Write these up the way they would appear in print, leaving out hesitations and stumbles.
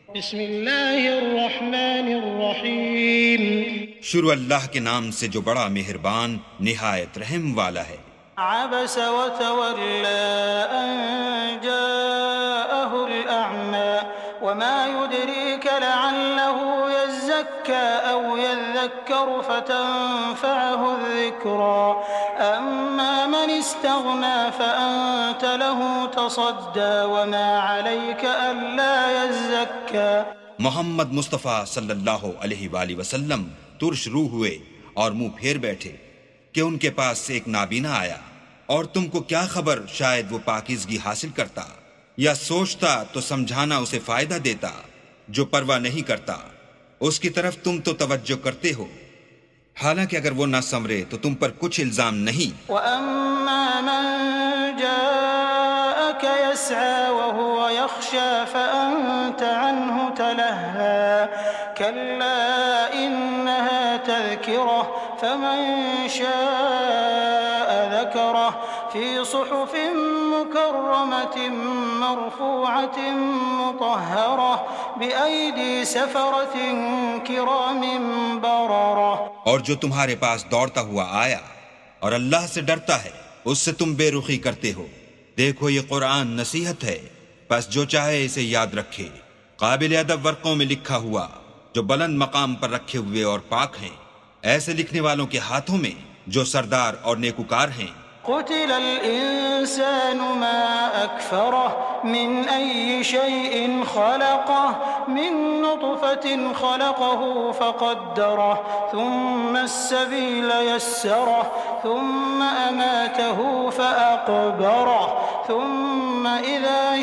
بسم اللہ الرحمن الرحیم شروع اللہ کے نام سے جو بڑا مہربان نہایت رحم والا ہے۔ عبس وتولى أن جاءه الأعمى وما يدريك لعله يزكى أو يذكر فتنفعه الذكرى أما من استغنى فأنت له تصدى وما عليك ألا يزكى۔ محمد مصطفیٰ صلی اللہ علیہ وآلہ وسلم ترش روح ہوئے اور منہ پھیر بیٹھے کہ ان کے پاس سے ایک نابینا آیا، اور تم کو کیا خبر شاید وہ پاکیزگی حاصل کرتا یا سوچتا تو سمجھانا اسے فائدہ دیتا۔ جو پرواہ نہیں کرتا اس کی طرف تم تو توجہ کرتے ہو، حالانکہ اگر وہ نہ سنورے تو تم پر کچھ الزام نہیں۔ وَأَمَّا مَن جَاءَكَ يَسْعَىٰ وَهُوَ يَخْشَىٰ فَأَنتَ عَنْهُ تَلَهَّىٰ كَلَّا إِنَّهَا تَذْكِرَةٌ فَمَن شَاءَ ذَكَرَهُ فِي صُحُفٍ مُّكَرَّمَةٍ مَّرْفُوعَةٍ مُّطَهَّرَةٍ بِأَيْدِي سَفَرَةٍ كِرَامٍ بَرَرَةٍ۔ اور جو تمہارے پاس دوڑتا ہوا آیا اور اللہ سے ڈرتا ہے، اس سے تم بے رخی کرتے ہو۔ دیکھو یہ قرآن نصیحت ہے، بس جو چاہے اسے یاد رکھے۔ قابل ادب ورقوں میں لکھا ہوا جو بلند مقام پر رکھے ہوئے اور پاک ہیں، ایسے لکھنے والوں کے ہاتھوں میں جو سردار اور نیکوکار ہیں۔ قتل الإنسان ما أكفره من أي شيء خلقه من نطفة خلقه فقدره ثم السبيل يسره ثم أماته فأقبره ثم إذا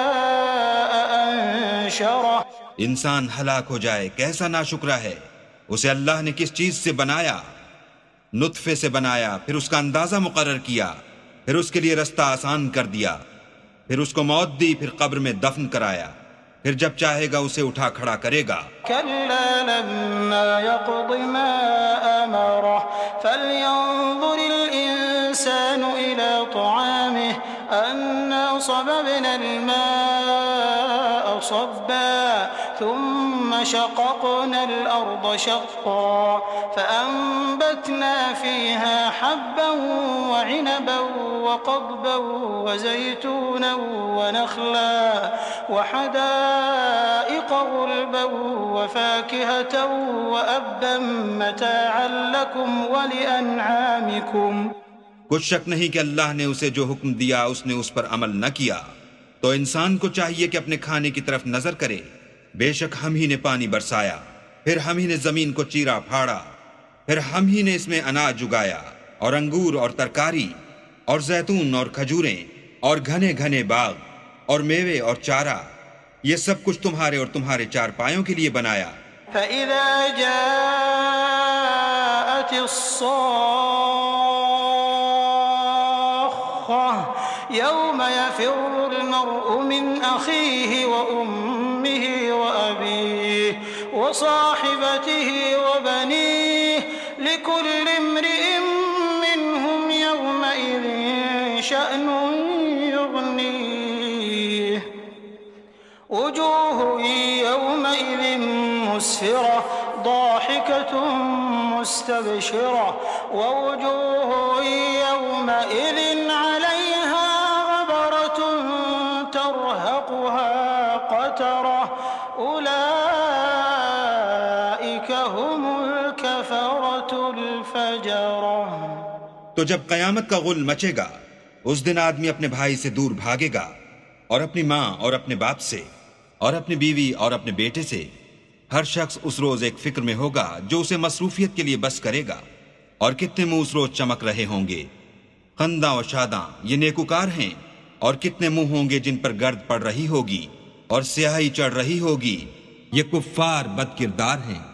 شاء أنشره۔ انسان ہلاک ہو جائے کیسا ناشکرا ہے، اسے اللہ نے کس چیز سے بنایا؟ نطفے سے بنایا، پھر اس کا اندازہ مقرر کیا، پھر اس کے لیے رستہ آسان کر دیا، پھر اس کو موت دی، پھر قبر میں دفن کرایا، پھر جب چاہے گا اسے اٹھا کھڑا کرے گا۔ كلا لما يقض ما أمره فلينظر الإنسان إلى طعامه أنا صببنا الماء صبا ثم شققنا الأرض شقا فأنبتنا فيها حبا وعنبا وقضبا وزيتونا ونخلا وحدائق غلبا وفاكهة وأبا متاعا لكم ولأنعامكم۔ کچھ شک نہیں کہ اللہ نے اسے جو حکم دیا اس نے اس پر عمل نہ کیا، تو انسان کو چاہیے کہ اپنے کھانے کی طرف نظر کرے۔ بے شک ہم ہی نے پانی برسایا، پھر ہم ہی نے زمین کو چیرا پھاڑا، پھر ہم ہی نے اس میں اناج اگایا اور انگور اور ترکاری اور زیتون اور کھجوریں اور گھنے گھنے باغ اور میوے اور چارہ، یہ سب کچھ تمہارے اور تمہارے چار پایوں کے لیے بنایا۔ فإذا جاءت الصاخة يوم يفر المرء من أخيه وأمه وأبيه وصاحبته وبنيه لكل امرئ منهم يومئذ شأن يغنيه وجوه يومئذ مسفرة ضاحكة مستبشرة ووجوه يومئذ عليها غبرة ترهقها قترة أولئك هم الكفرة الفجرة۔ تو جب قیامت کا غل مچے گا، اس دن آدمی اپنے بھائی سے دور بھاگے گا، اور اپنی ماں اور اپنے باپ سے، اور اپنی بیوی اور اپنے بیٹے سے۔ ہر شخص اس روز ایک فکر میں ہوگا جو اسے مصروفیت کے لیے بس کرے گا، اور کتنے منہ اس روز چمک رہے ہوں گے۔ خنداں و شاداں یہ نیکوکار ہیں، اور کتنے منہ ہوں گے جن پر گرد پڑ رہی ہوگی اور سیاہی چڑھ رہی ہوگی، یہ کفار بد کردار ہیں۔